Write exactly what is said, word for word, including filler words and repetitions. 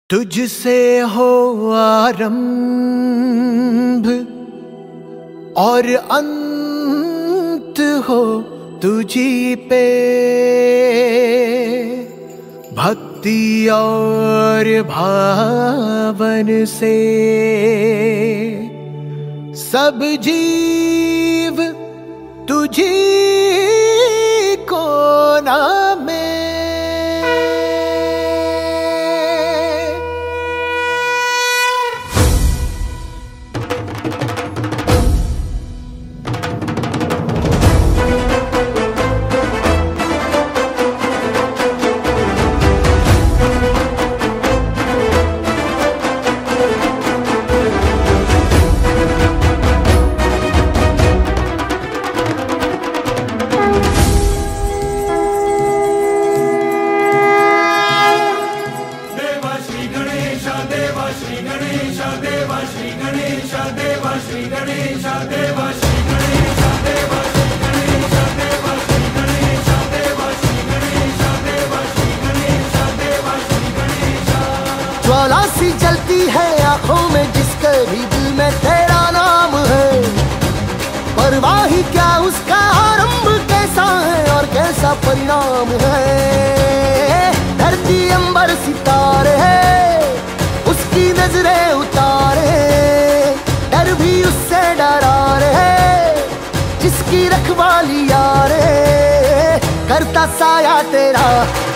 तुझसे हो आरंभ और अंत हो तुझी पे, भक्ति और भावन से सब जीव तुझी को नामे। ज्वाला सी जलती है आंखों में जिसके भी दिल में तेरा नाम है, परवाह ही क्या उसका आरंभ कैसा है और कैसा परिणाम है। धरती अंबर सितारे है उसकी नजरें उतारे, डर भी उससे डरा रहे जिसकी रखवाली यारे, करता साया तेरा